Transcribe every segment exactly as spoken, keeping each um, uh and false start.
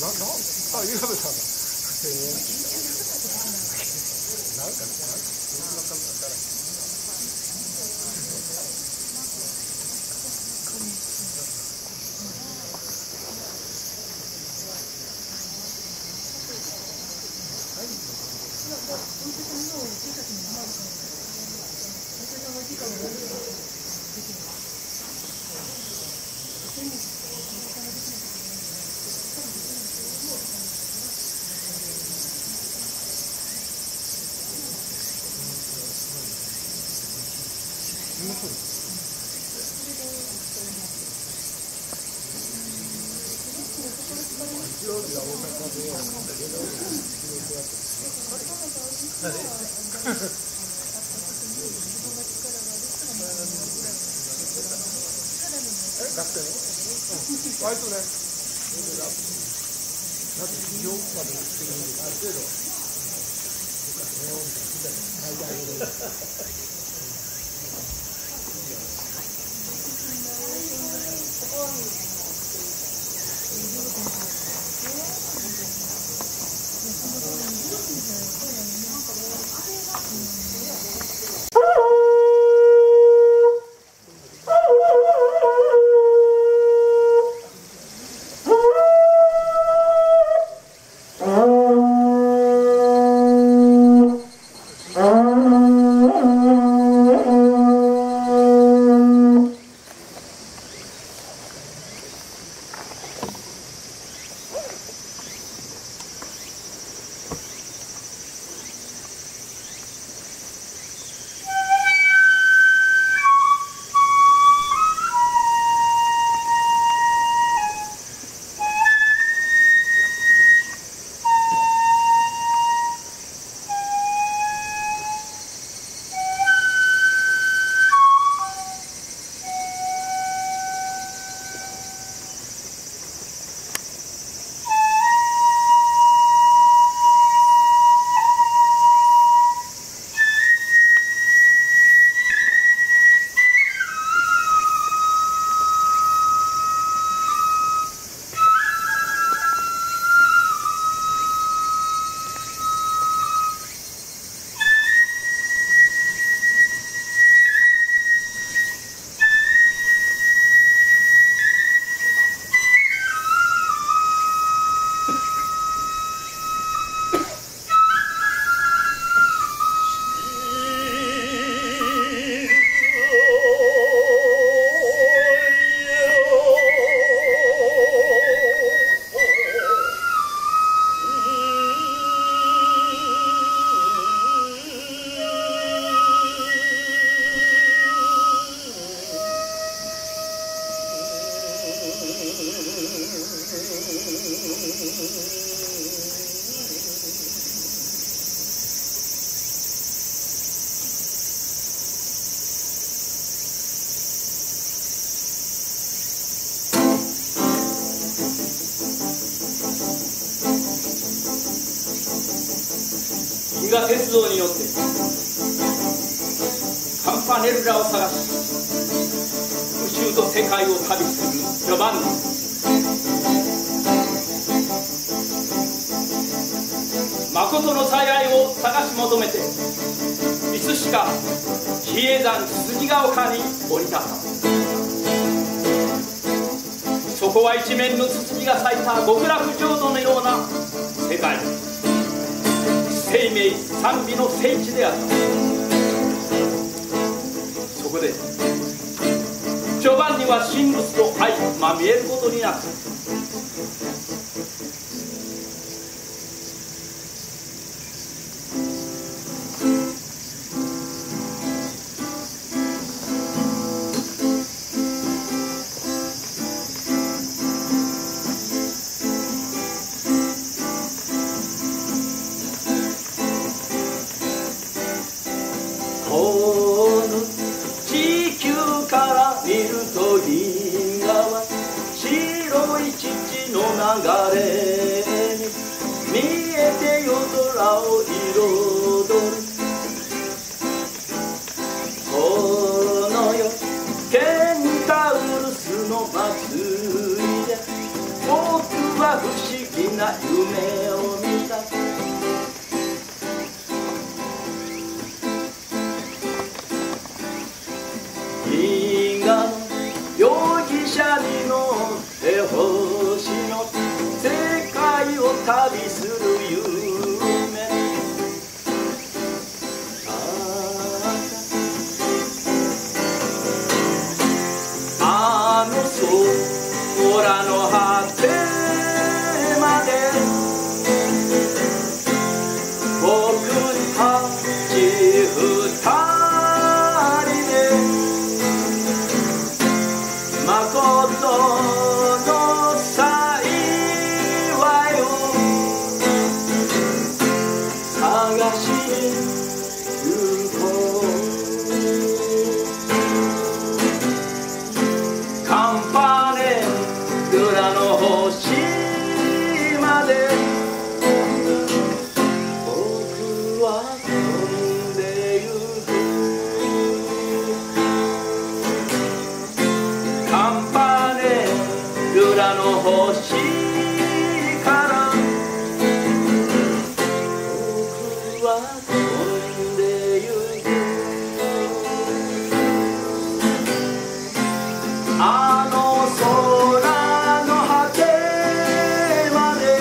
銀河鉄道に乗ってカンパネルラを探し宇宙と世界を旅するジョバンニ。誠の最愛を探し求めていつしか比叡山つつじが丘に降り立った。そこは一面のツツジが咲いた極楽浄土のような世界、生命賛美の聖地であった。そこでジョバンニは神仏と相まみえることになった。 な夢を見た銀河の容疑者に乗って星の世界を旅する夢あの空の果てまで僕たち二人でまことの幸いを探しに行こうカンパネラの星まで僕は飛んでゆくカンパネラの星から僕は飛んでゆくあの空の果てまで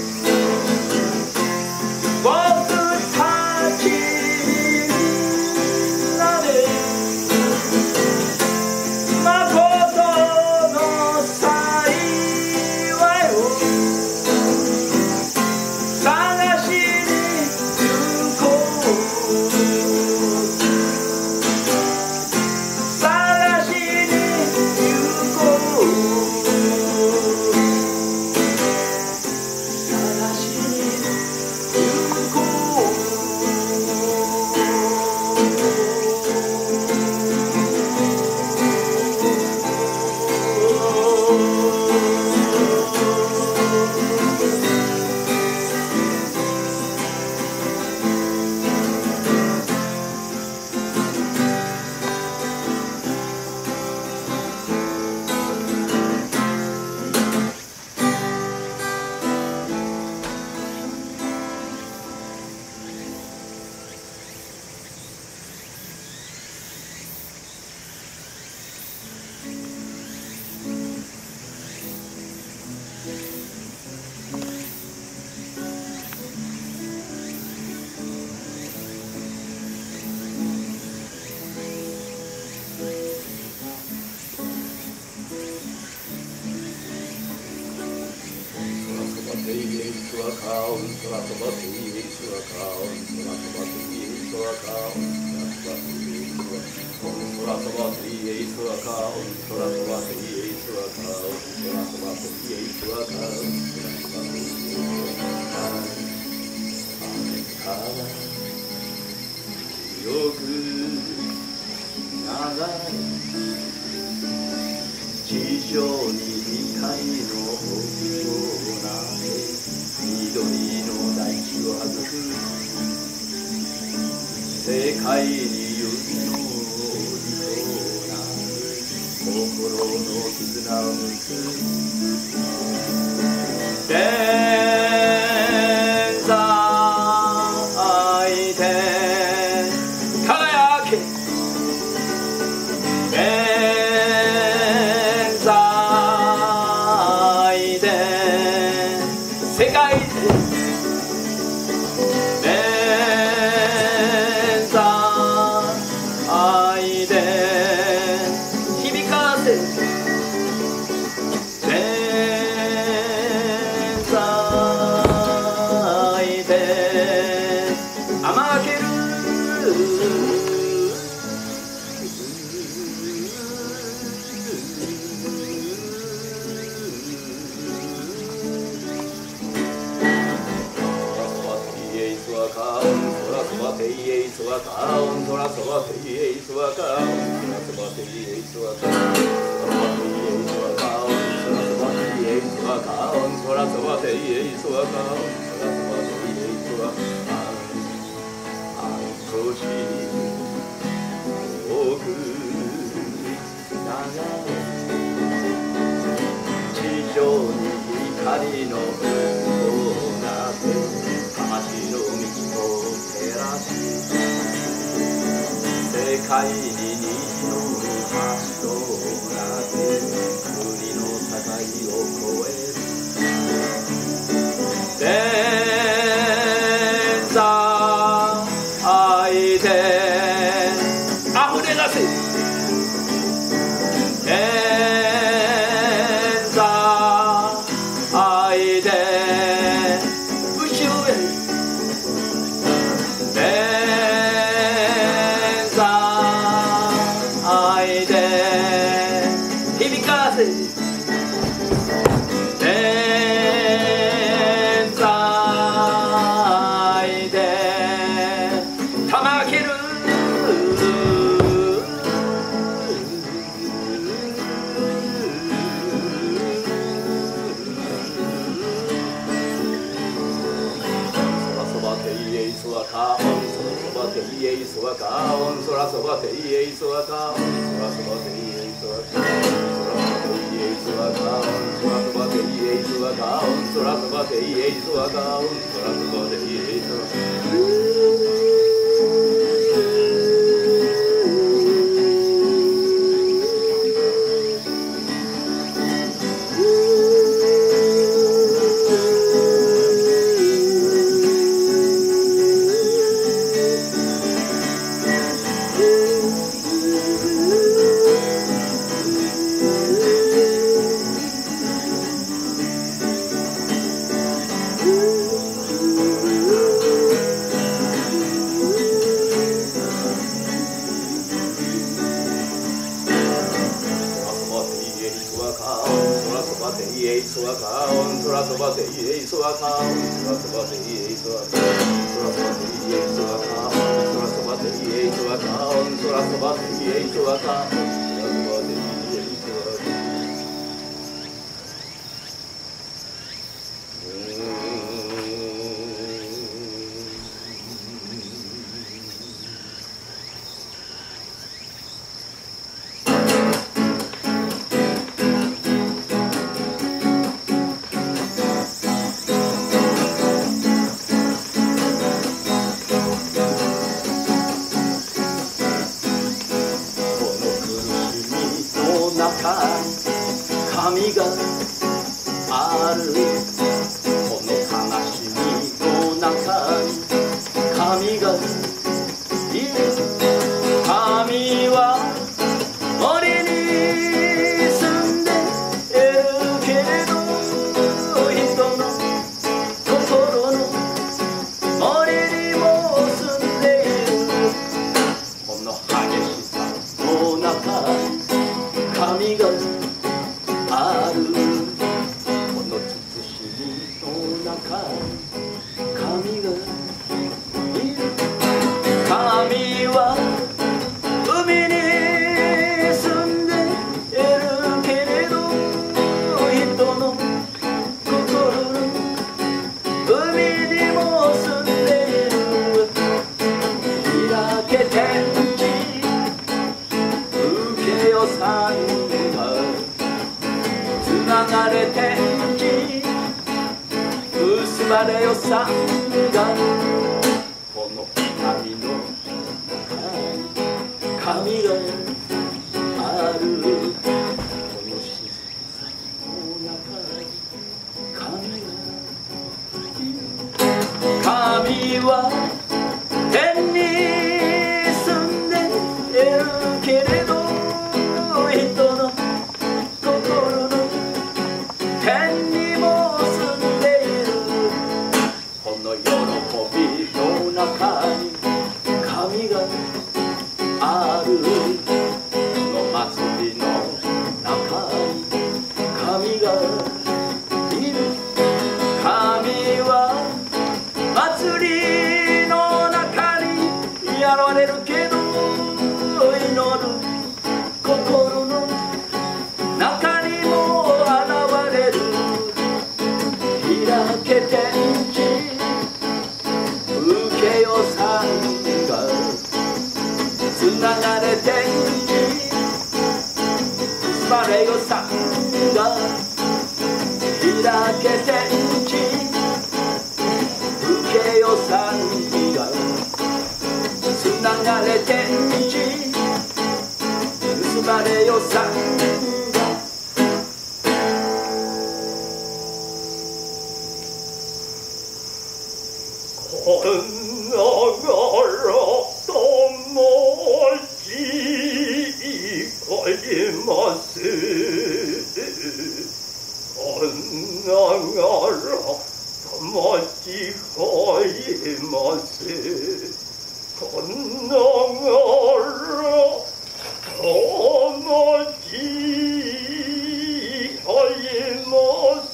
僕たちみんなでまことの幸いを探しに行こう探しに行こう探しに行こよく流れ地上に光のような緑の大地を育む世界に指のりとなる心の絆を結ぶ天在天輝け天在天世界で天在天響かせ天在天甘けるてイエイスワカオントラソワテイエイスワカオントラソワテイエイスワカオントラソワテイエイスワカオントラソワテイエイスワカオントラソワテイエイスワカオントラソワテイエイスワカオンあの年遠く流れ地上に光の界に虹の橋となって国の境を越える天才で溢れ出せ天才で宇宙へ天才で響かせ天才でたまける空そばていえいそわか空そばていえいそわか空そばていえいそわか空そばていえいそわか空そばていえいそわか流れ天地まれよさこんながらともし帰りますこんながらともし帰りますこんながらともし帰ります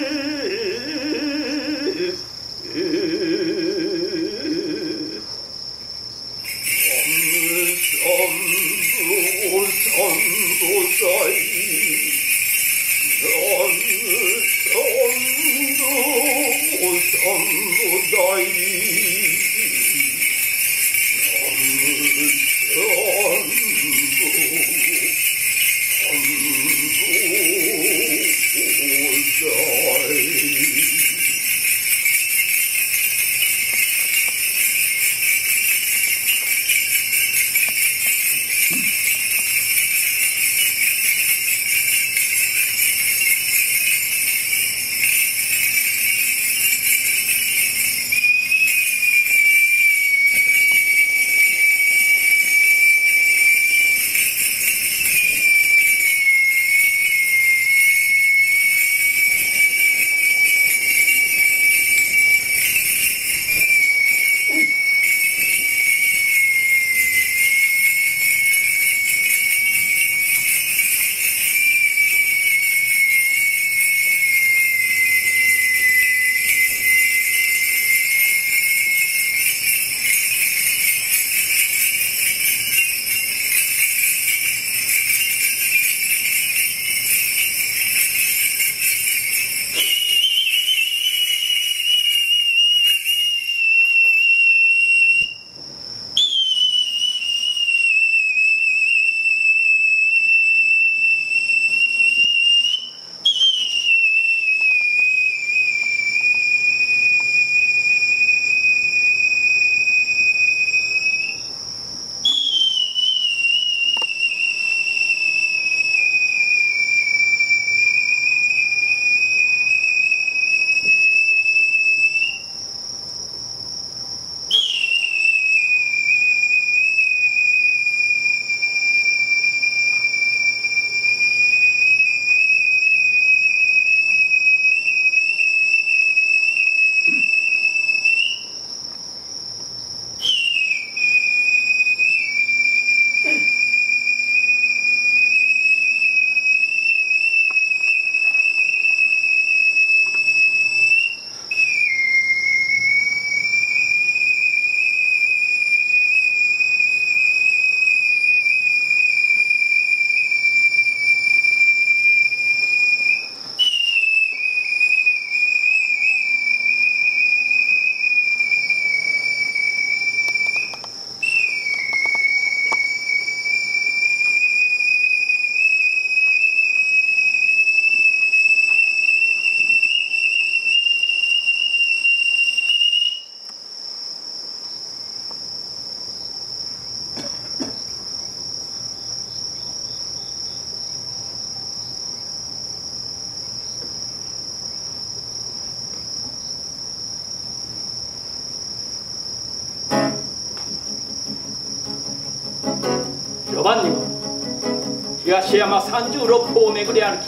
序盤には東山さんじゅうろっぽを巡り歩き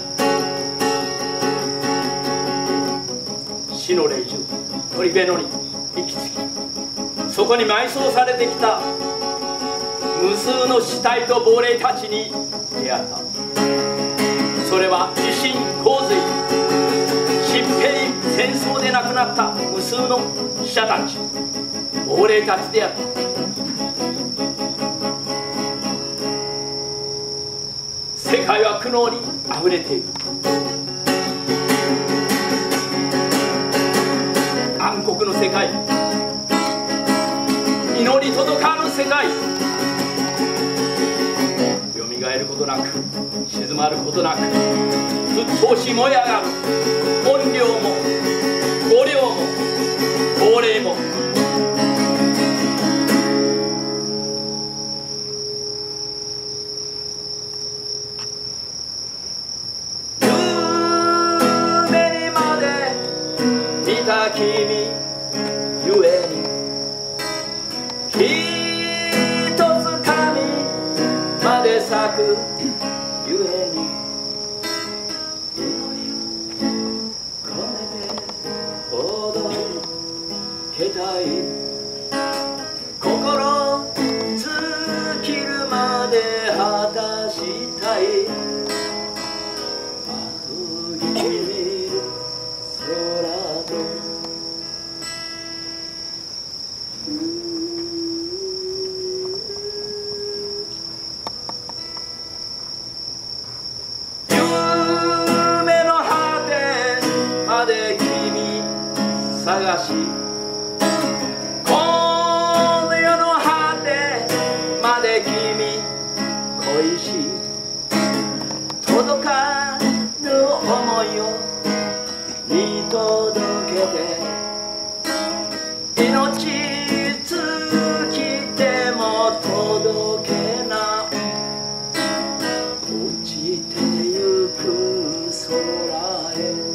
死の霊獣鳥辺野に行き着きそこに埋葬されてきた無数の死体と亡霊たちに出会った。それは地震洪水疾病戦争で亡くなった無数の死者たち亡霊たちであった。世界は苦悩にあふれている。暗黒の世界、祈り届かぬ世界、よみがえることなく静まることなく沸騰し燃え上がる怨霊も五霊も亡霊も。 咲くゆえに祈りを込めて踊けたい心尽きるまで果たしたい仰ぎ見る空と探しこの世の果てまで君恋し届かぬ想いを見届けて命尽きても届けな落ちてゆく空へ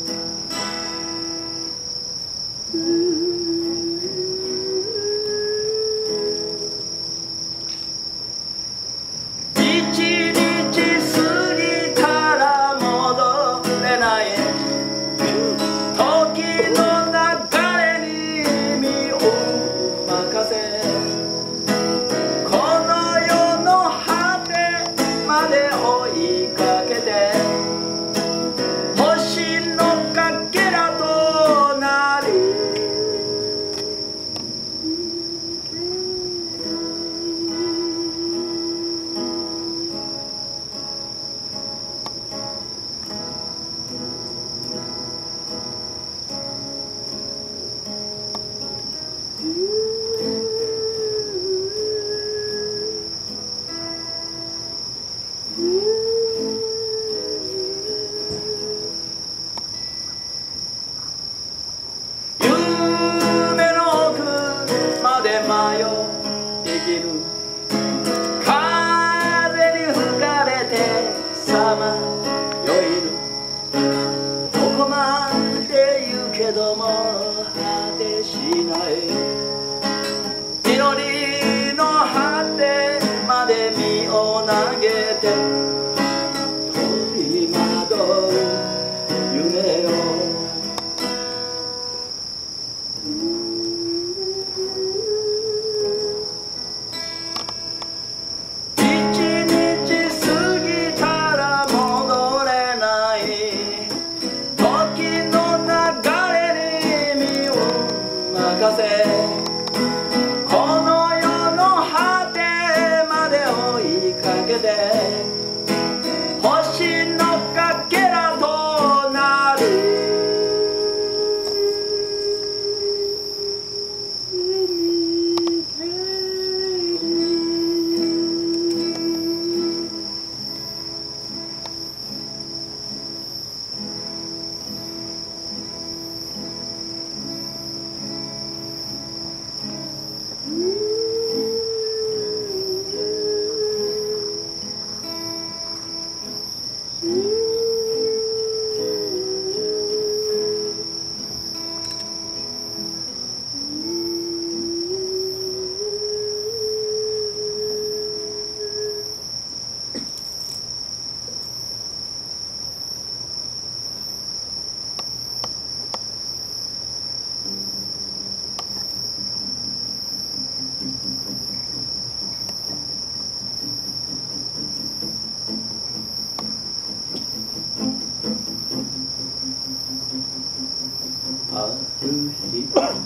ある日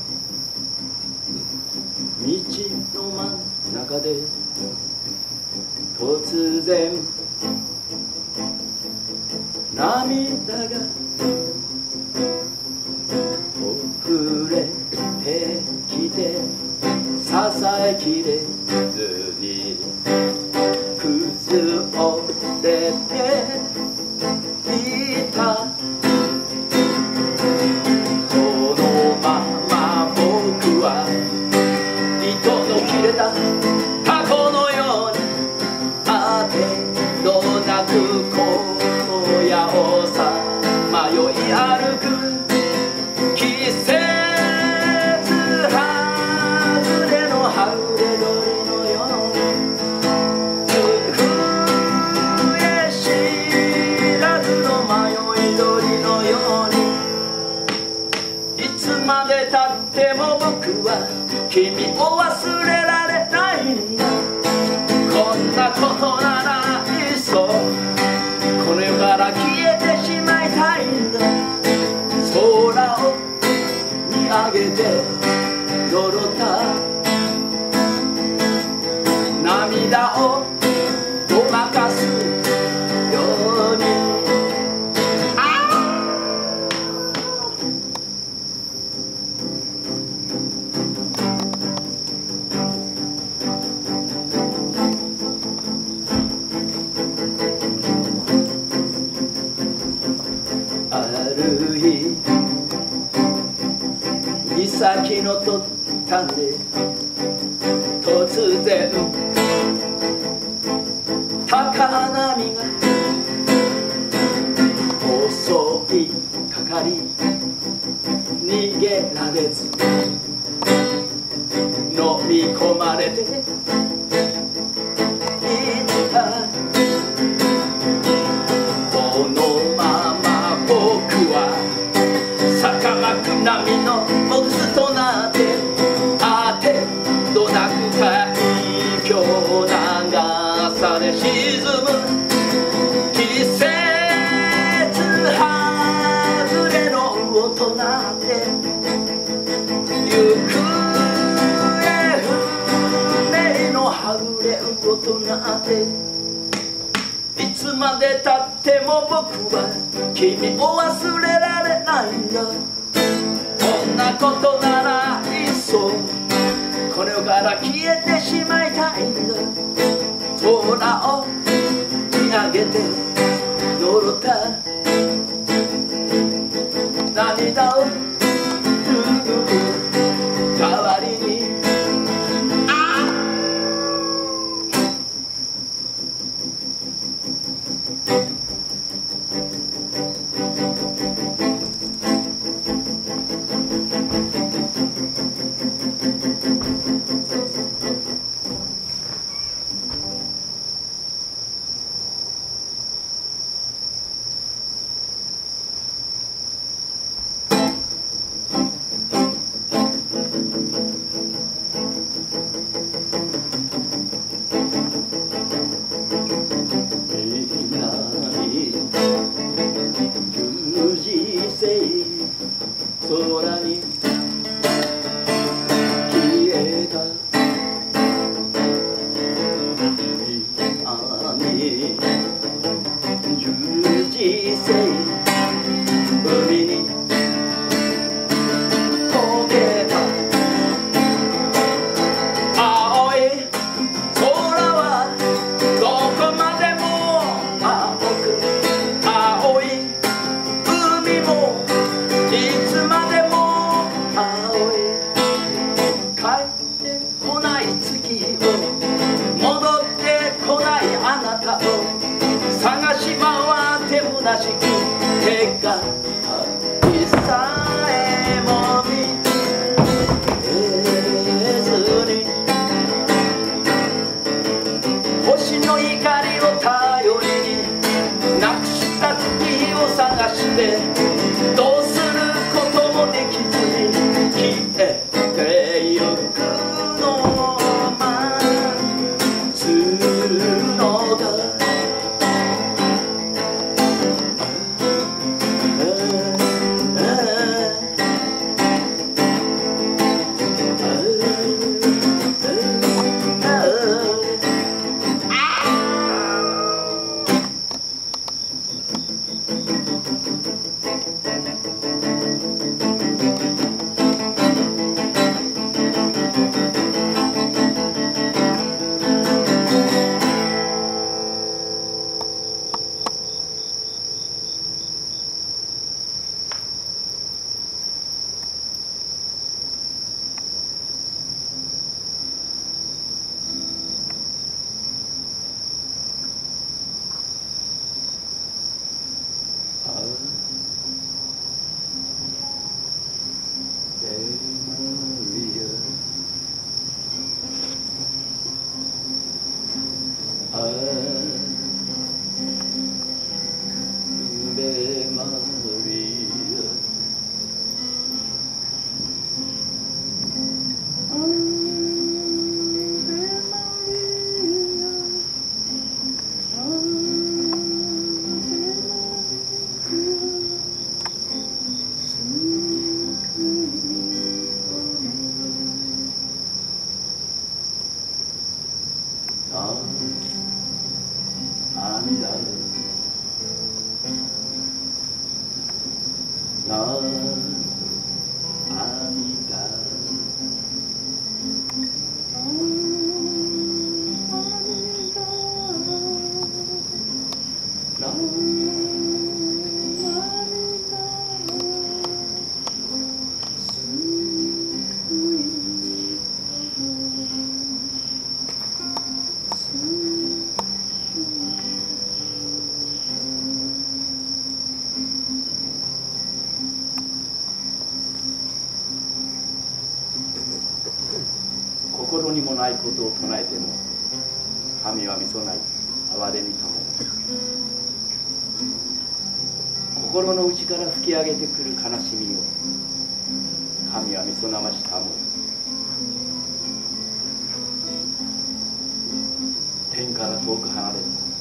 道の真ん中で突然涙が溢れてきて支えきれずに崩れていたタコのようにあてどなく荒野をさまよい歩く季節外れのハウレ鳥のように君を忘れられないんだ。こんなことならいっそこの世から消えてしまいたいんだ。空を見上げてのろた涙をごまかすように。ある日岬のとったんで突然高波が襲いかかり逃げられず飲み込まれていったこのまま僕は坂幕並みのボスとなってあてどなく海峡流され沈む季節外れの魚となって行方不明のはぐれ魚となっていつまでたっても僕は君を忘れられないんだ。こんなことならいっそこの世から消えてしまいたいんだ。空を見上げてのろた涙を代わりに空に消えた南十字星海に溶けた青い空はどこまでも青く青い海もいつまでも青い帰ってこない月を戻ってこないあなたを探し回って虚しく手がいさえも見えずに星の光を頼りになくした月を探してどうすることもできずに消えてゆくのまつのだ。Maria. ことを唱えても神は見そない哀れみたも心の内から吹き上げてくる悲しみを神は見そなましたも天から遠く離れ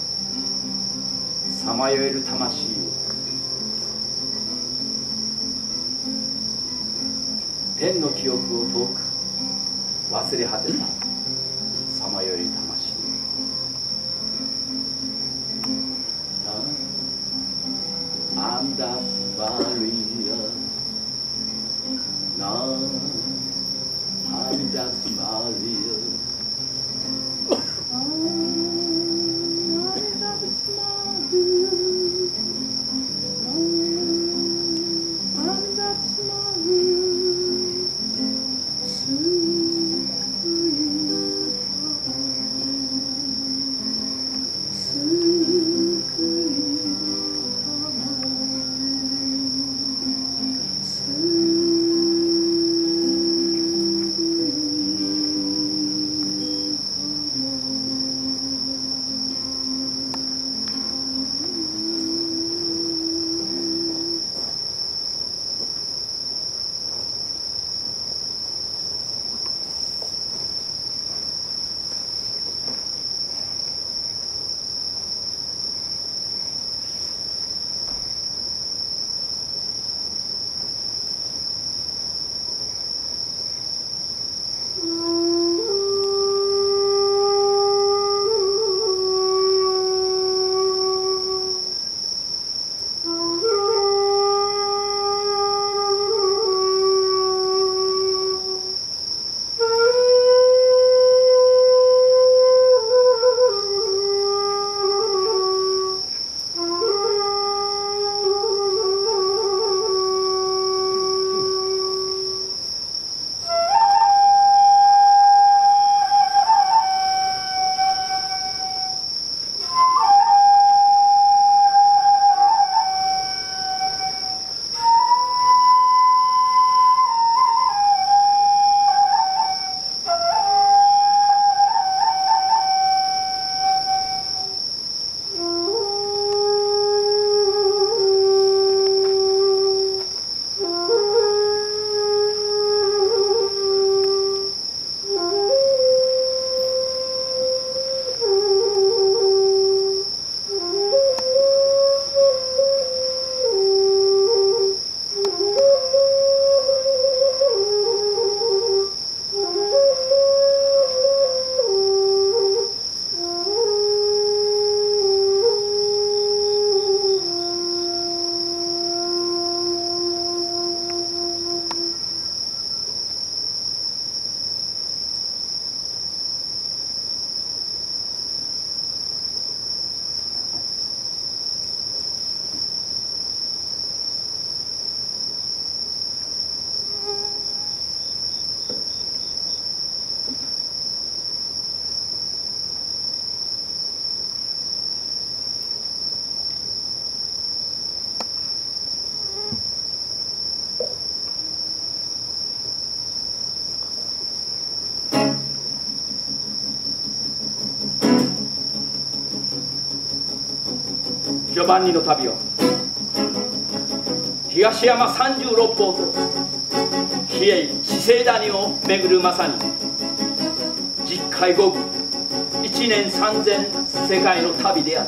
たさまよえる魂を天の記憶を遠く忘れ果てたさまよえる魂I'm that Maria. No, I'm that Maria. ジョバンニの旅は東山三十六峰と比叡四聖谷を巡るまさに十海五分一年三千世界の旅であった。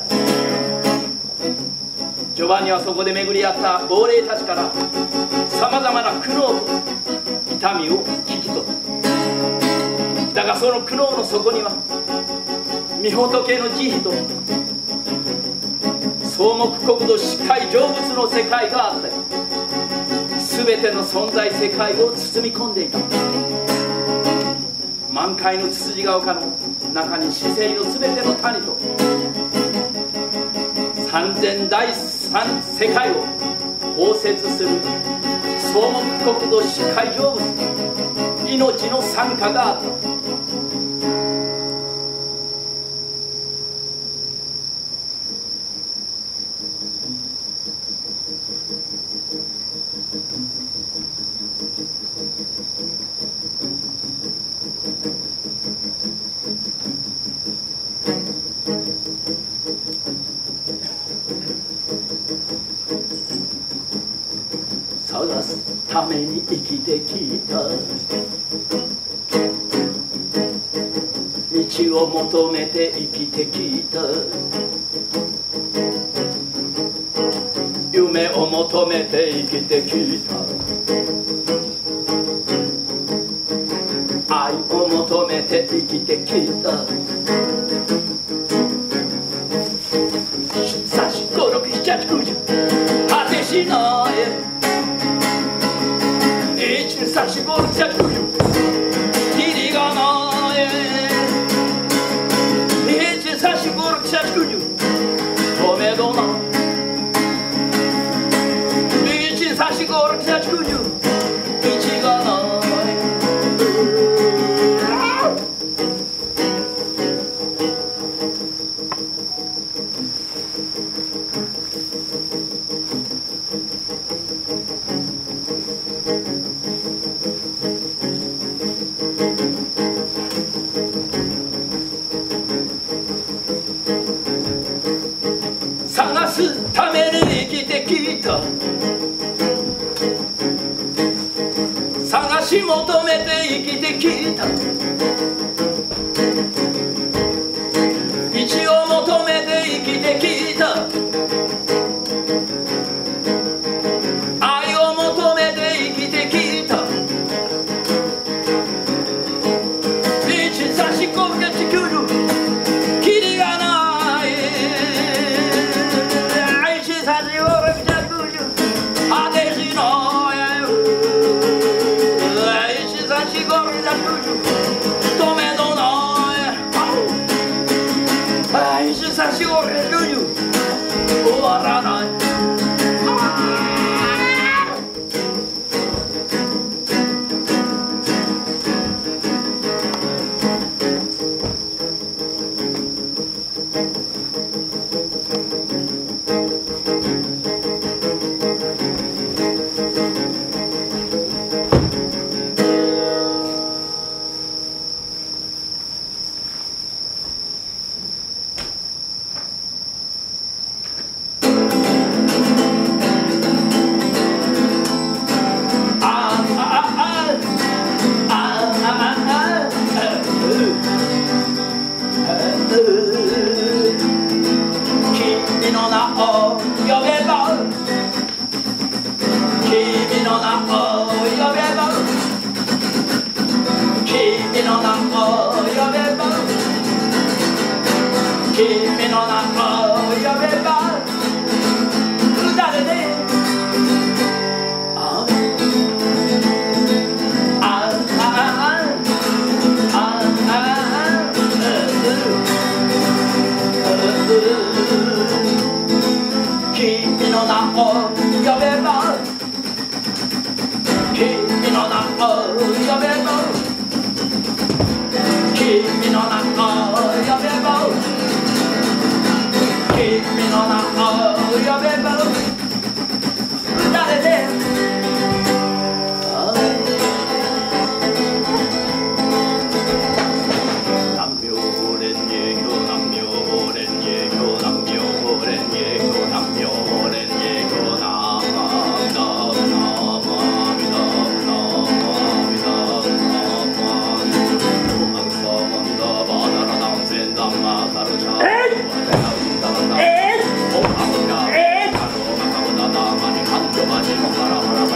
ジョバンニはそこで巡り合った亡霊たちからさまざまな苦悩と痛みを聞き取った。だがその苦悩の底には御仏の慈悲と草木国土四海成仏の世界があった。全ての存在世界を包み込んでいた。満開のつつじが丘の中に四聖の全ての谷と三千第三世界を包摂する草木国土四海成仏命の参加があった。 ために生きてきた道を求めて生きてきた夢を求めて生きてきた愛を求めて生きてきたさしごろくしちゃちくじゅ果てしないいちさしごろくしちゃちくじゅきりがないいちさしごろくしちゃちくじゅ止めどないちさしごろくしちゃちくじゅいちがない探すために生きてきた探し求めて生きてきた道を求めて生きてきた愛を求めて生きてきた一差し込んで地球きりがない果てしない一差しごろくしちゃくじゅ止めどない一差しごろくしちゃくじゅ終わらない君の名を呼べば君の名を呼べば君の名を呼べば君の名を呼べば歌でねあああ君の名を呼べば君の名を呼べば君の名を呼べば君の名を呼べば歌でねえ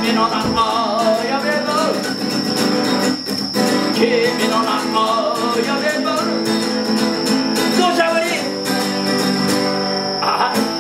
君の名を呼べば君の名を呼べば土砂降りああ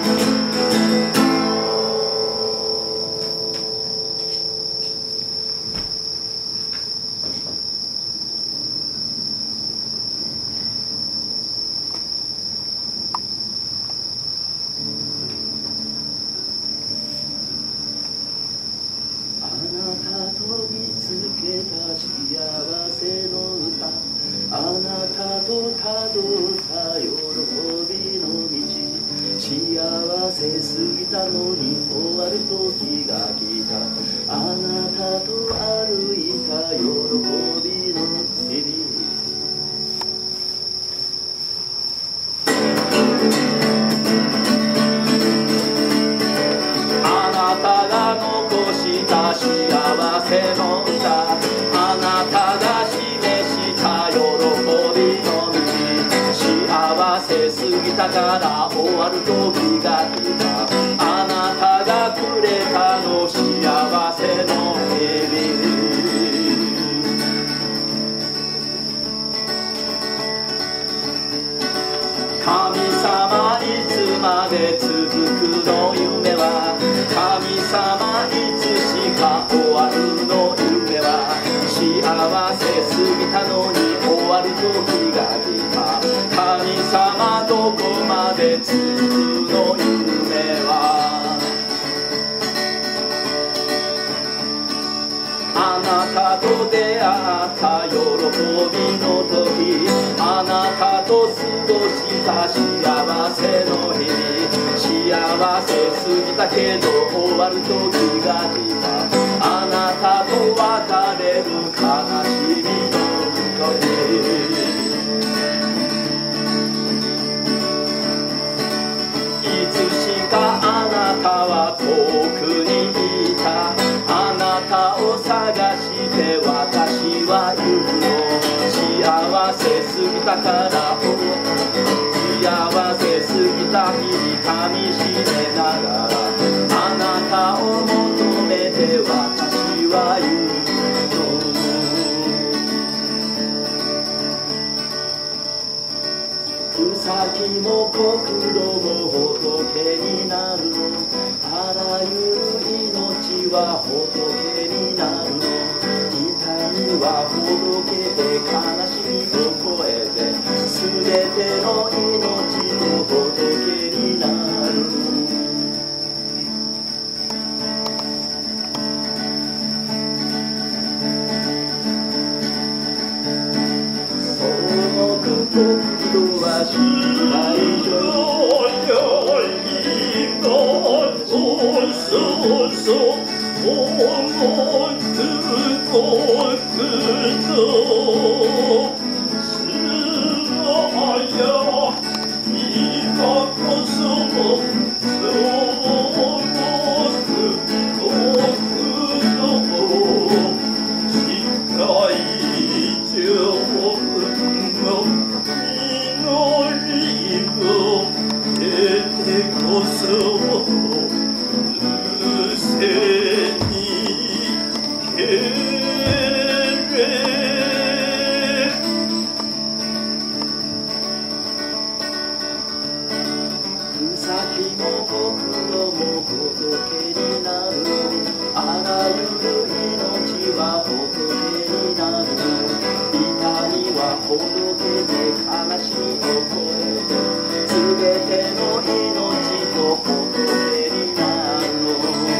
と見つけた幸せの歌あなたとたどった喜びの道幸せすぎたのに終わる時が来たあなたと歩いた喜びの日々 あなたが残した幸せの歌あなたが示した喜びの道幸せすぎたから終わる時が来たあなたがくれたの幸せの日々神様いつまで続くの夢は神様いつしか終わるの夢は幸せすぎたのに終わる時が来た神様どこまで続くの夢はあなたと出会った喜びの時あなたと過ごした幸せの日々幸せすぎたけど終わる時が来たあなたと別れる悲しみの時いつしかあなたは遠くにいたあなたを探して私は行くの幸せすぎたから幸せすぎた日々かみしめながらあなたを求めて私は行くの草木も国土も仏になるのあらゆる命は仏になるの痛みはほどけて悲しみを超えて全ての命と仏になるそうく国土は世界上そうそう思つこくとすがや今こそそうく国土世界上の実りを得てこそほどけて悲しみを超えて全ての命と仏になるの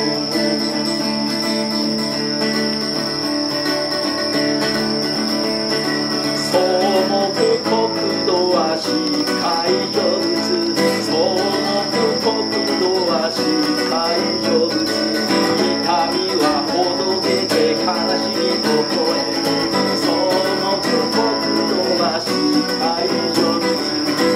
草木国土は視界成仏草木国土は視界成仏痛みはほどけて悲しみを超え草木国土は世界上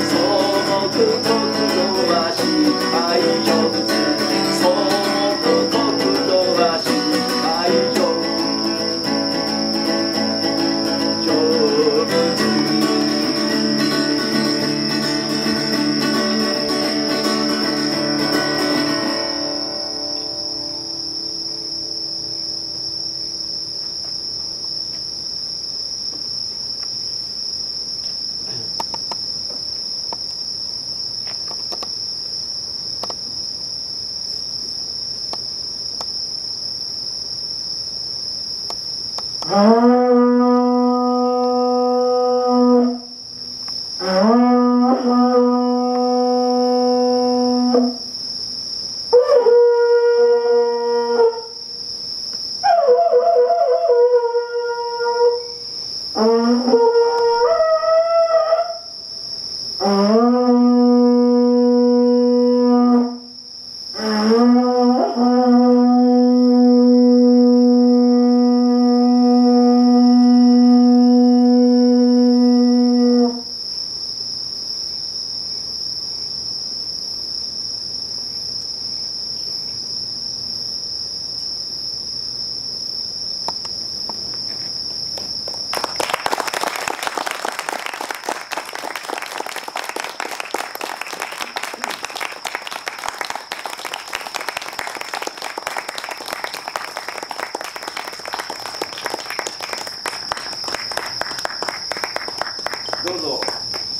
どうぞ。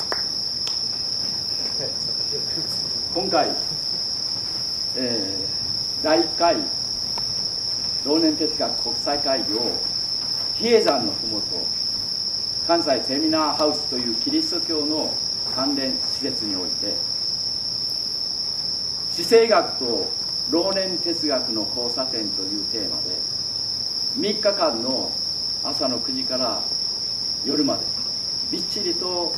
今回、えー、だいいっかい老年哲学国際会議を比叡山のふもと関西セミナーハウスというキリスト教の関連施設において、地政学と老年哲学の交差点というテーマでみっかかんの朝のくじから夜までびっちりと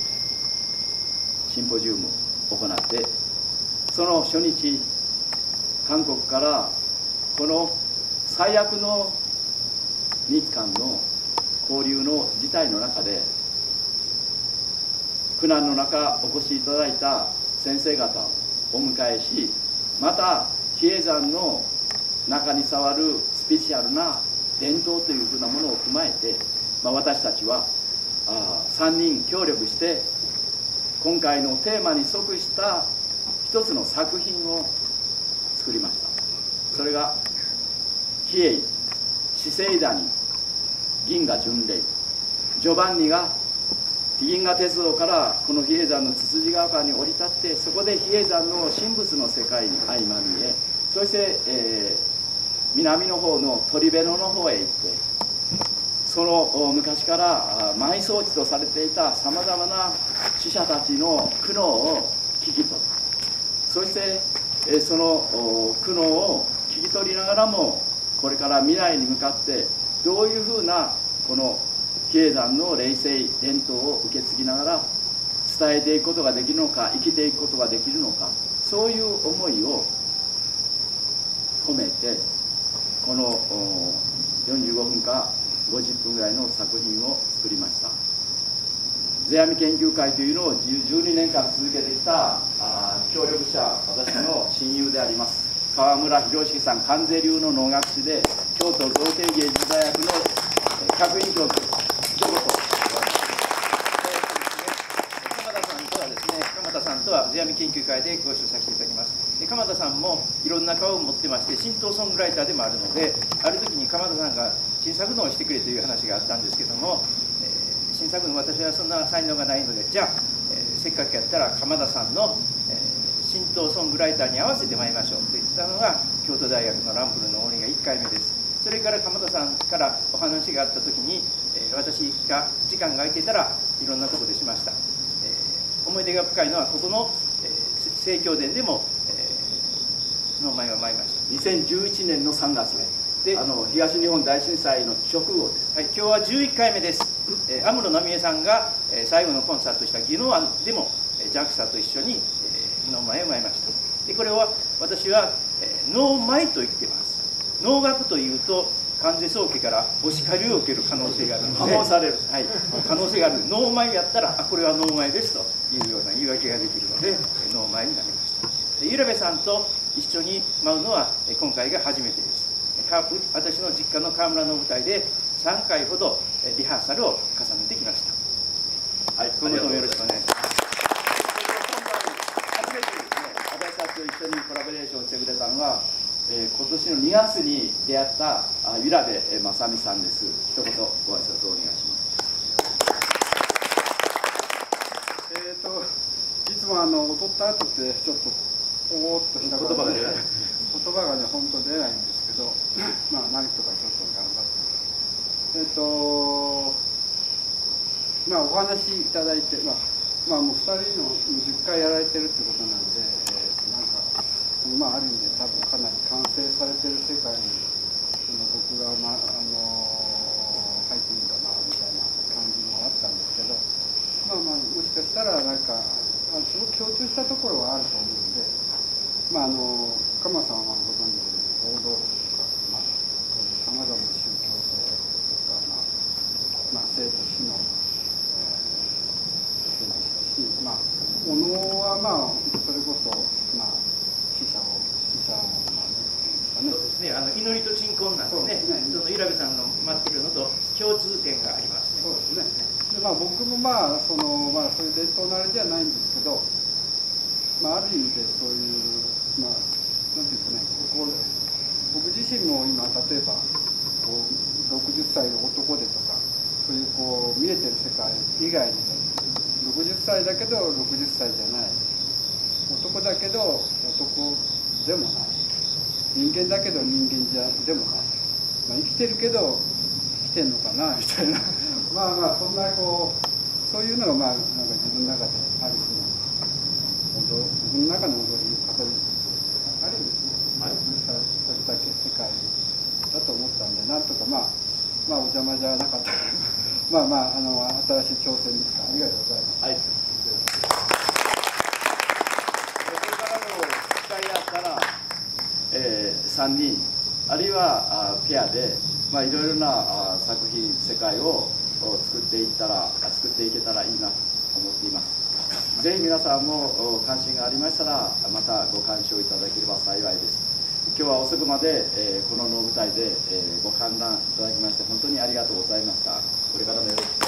シンポジウムを行って、その初日韓国からこの最悪の日韓の交流の事態の中で苦難の中お越しいただいた先生方をお迎えし、また比叡山の中に触るスペシャルな伝統というふうなものを踏まえて、まあ、私たちはあさんにん協力して今回のテーマに即した一つの作品を作りました。それが比叡四聖谷銀河巡礼、ジョバンニが銀河鉄道からこの比叡山のつつじ川に降り立って、そこで比叡山の神仏の世界に相まみえ、そして、えー、南の方の鳥辺野の方へ行って、その昔から埋葬地とされていたさまざまな死者たちの苦悩を聞き取る。そしてその苦悩を聞き取りながらも、これから未来に向かってどういうふうなこの比叡山の霊性伝統を受け継ぎながら伝えていくことができるのか、生きていくことができるのか、そういう思いを込めてこのよんじゅうごふんかごじゅっぷんぐらいの作品を作りました。世阿弥研究会というのをじゅうにねんかん続けてきたあ協力者、私の親友であります川村博之さん、関西流の能楽師で京都造形芸術大学の客員教授、一言。鎌田さんとはですね、鎌田さんとは世阿弥研究会でご一緒させていただきます。で鎌田さんもいろんな顔を持ってまして、神道ソングライターでもあるので、ある時に鎌田さんが新作能をしてくれという話があったんですけども、えー、新作能、私はそんな才能がないので、じゃあ、えー、せっかくやったら鎌田さんの、えー、神道ソングライターに合わせてまいりましょうと言ったのが京都大学のランプルの応仁がいっかいめです。それから鎌田さんからお話があった時に、えー、私が時間が空いていたらいろんなところでしました。えー、思い出が深いのはここの、えー、聖教殿でも、えー、能舞を舞いました。にせんじゅういちねんのさんがつで、あの東日本大震災の直後です。はい、今日はじゅういっかいめです。えー、安室奈美恵さんが、えー、最後のコンサートした宜野湾でも、えー、ジャクサと一緒に、えー、能舞を舞いました。でこれは私は、えー、能舞と言っています。能楽というと関世宗家からお叱りを受ける可能性があるので、破門される、はい、可能性がある。能舞やったら、あ、これは能舞ですというような言い訳ができるので能舞になりました。でゆらべさんと一緒に舞うのは今回が初めてです。私の実家の川村の舞台でさんかいほどリハーサルを重ねてきました。はい、今後ともよろしくお願いします。初めてですね、私たちと一緒にコラボレーションしてくれたのは、えー、今年のにがつに出会ったゆらべ正美さんです。一言ご挨拶をお願いします。 えっといつもあの踊った後ってちょっとおーっとした言葉が出ない。 言葉がね本当出ないんですけど、まあ何とかちょっと頑張って。 えっとまあお話しいただいて、まあ、まあもうふたりのじゅっかいやられてるってことなんで、えー、なんか、まあ、ある意味で多分かなり完成されてる世界に僕が、まあ、あの入っていいんだなみたいな感じもあったんですけど、まあまあもしかしたらなんかすごく共通したところはあると思うんで、まああの鎌さんはご存知のように報道とか、まあ、さまざまな宗教性とか、まあまあ、生と死の、えー、そうでしたし、まあお能はまあそれこそ、まあ、死者を死者をまあそうですね、あの祈りと鎮魂なんでね、その由良部さんの待ってるのと共通点がありますね。 そうですね。でまあ僕もまあそのまあそういう伝統のあれじゃないんですけど、まあある意味でそういうまあなんていうんですかね、ここ僕自身も今例えばこうろくじゅっさいの男でとかそういうこう見えてる世界以外にろくじゅっさいだけどろくじゅっさいじゃない、男だけど男でもない。人間だけど人間じゃでもない、まあ、生きてるけど生きてんのかなみたいなまあまあそんなこうそういうのがまあなんか自分の中である種の自分の中の踊りを語りある意味させた世界だと思ったんで、なんとかまあまあお邪魔じゃなかったまあまああの新しい挑戦ですから。ありがとうございます。 はい。これからの機会があったら、えー、さんにんあるいはあペアで、まあ、いろいろなあ作品世界を作っていったら作っていけたらいいなと思っています。ぜひ皆さんも関心がありましたらまたご鑑賞いただければ幸いです。今日は遅くまで、えー、この能舞台で、えー、ご観覧いただきまして本当にありがとうございました。これからもよろしく